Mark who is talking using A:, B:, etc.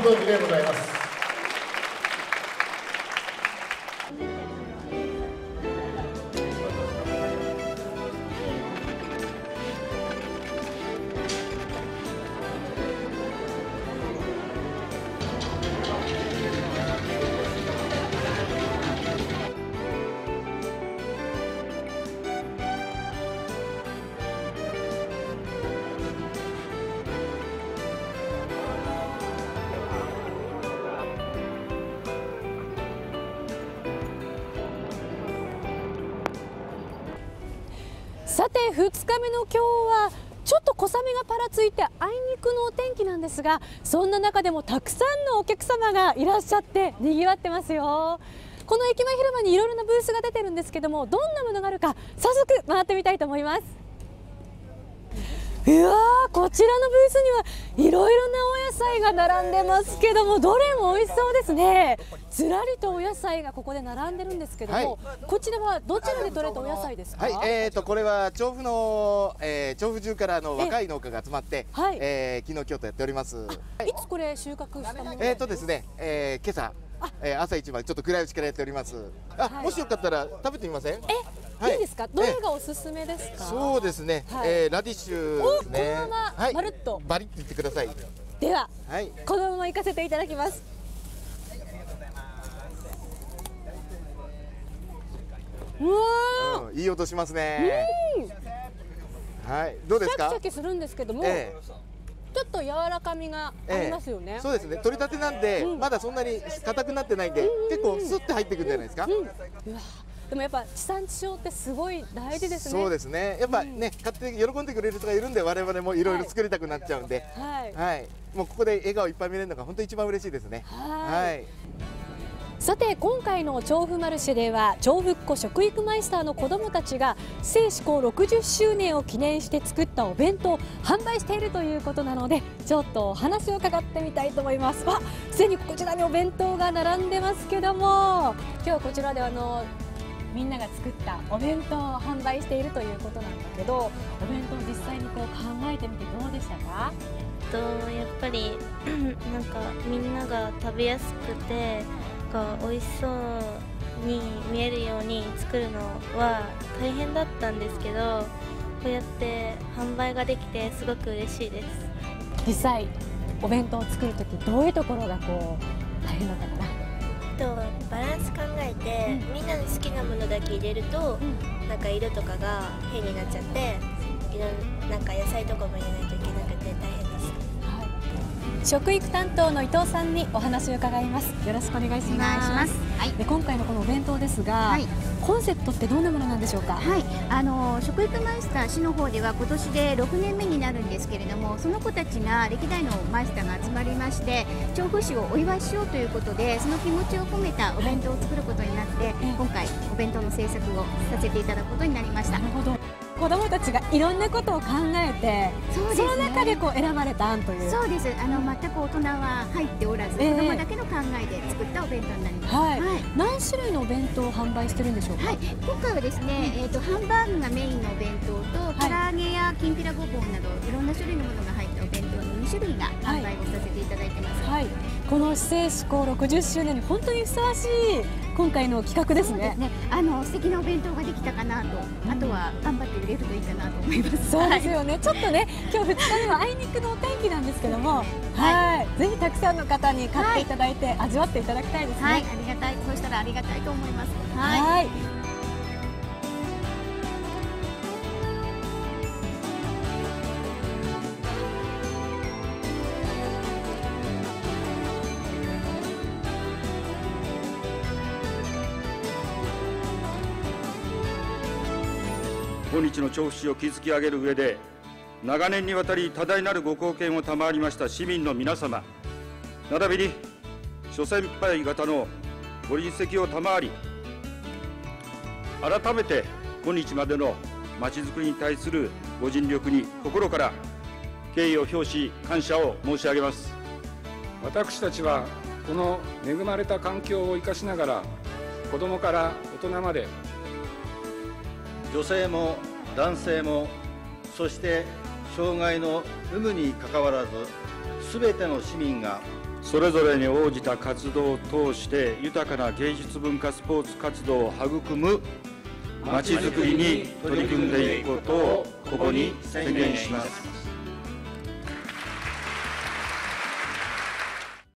A: 葬儀でございます。
B: さて2日目の今日はちょっと小雨がぱらついてあいにくのお天気なんですが、そんな中でもたくさんのお客様がいらっしゃってにぎわってますよ。この駅前広場にいろいろなブースが出てるんですけども、どんなものがあるか早速回ってみたいと思います。うわー、こちらのブースにはいろいろなお野菜が並んでますけども、どれも美味しそうですね。ずらりとお野菜がここで並んでるんですけども、こちらはどちらで採れたお野菜ですか？
C: はい、これは調布の、調布中からの若い農家が集まって、昨日今日とやっております。
B: いつこれ収穫したもの？
C: ですね、今朝、朝一番ちょっと暗いうちからやっております。もしよかったら食べてみません？
B: いいですか？どれがおすすめですか？
C: そうですね、ラディッシュですね。
B: このまままるっと
C: バリッといってください。
B: では、このまま行かせていただきます。うわ
C: いい音しますね。はい、どうですか？
B: シャキシャキするんですけども、ちょっと柔らかみがありますよね。
C: そうですね。取り立てなんで、まだそんなに硬くなってないんで、結構スッて入ってくるんじゃないですか。
B: でもやっぱ地産地消ってすごい大事ですね。
C: そうですね。やっぱね、買って喜んでくれる人がいるんで、我々もいろいろ作りたくなっちゃうんで、もうここで笑顔いっぱい見れるのが本当一番嬉しいですね。
B: さて今回の調布マルシェでは、調布っ子食育マイスターの子どもたちが製紙工60周年を記念して作ったお弁当を販売しているということなので、ちょっとお話を伺ってみたいと思います。すでにこちらにお弁当が並んでますけども、今日こちらでみんなが作ったお弁当を販売しているということなんだけど、お弁当実際にこう考えてみてどうでしたか？
D: やっぱりなんかみんなが食べやすくて美味しそうに見えるように作るのは大変だったんですけど、こうやって販売ができてすごく嬉しいです。
B: 実際お弁当を作るときどういうところがこう大変だったかな？
D: バランス考えて、みんなの好きなものだけ入れると、なんか色とかが変になっちゃって、なんか野菜とかも入れないといけなくて大変です。
B: 食育担当の伊藤さんにお話を伺います。よろしくお願いします。で今回のこのお弁当ですが、コンセプトってどんなものなんでしょうか？
E: 食育マイスター市の方では今年で6年目になるんですけれども、その子たちが歴代のマイスターが集まりまして、調布市をお祝いしようということで、その気持ちを込めたお弁当を作ることになって、今回お弁当の制作をさせていただくことになりました。
B: なるほど。子どもたちがいろんなことを考えて、その中でこう選ばれた案という。
E: そうです。全く大人は入っておらず、子どもだけの考えで作ったお弁当になります。
B: 何種類のお弁当を販売してるんでしょうか？
E: 今回はですね、ハンバーグがメインのお弁当と、唐揚げやきんぴらごぼうなどいろんな種類のものが入ったお弁当の2種類が販売をさせていただいてます。
B: この製紙工60周年に本当にふさわしい今回の企画ですね。
E: 素敵なお弁当ができたかなと、あとは頑張って売れるといいかなと思います。
B: そうですよね。ちょっとね、今日2日目はあいにくのお天気なんですけども、ぜひたくさんの方に買っていただいて味わっていただきたいですね。
E: ありがたい。そうしたらありがたいと思います。
F: 今日の調布市を築き上げる上で、長年にわたり多大なるご貢献を賜りました市民の皆様、並びに諸先輩方のご臨席を賜り、改めて今日までのまちづくりに対するご尽力に心から敬意を表し感謝を申し上げます。
G: 私たちはこの恵まれた環境を生かしながら、子どもから大人まで
H: 女性も男性も、そして障害の有無にかかわらず、すべての市民が
F: それぞれに応じた活動を通して豊かな芸術文化スポーツ活動を育むまちづくりに取り組んでいくことをここに宣言します。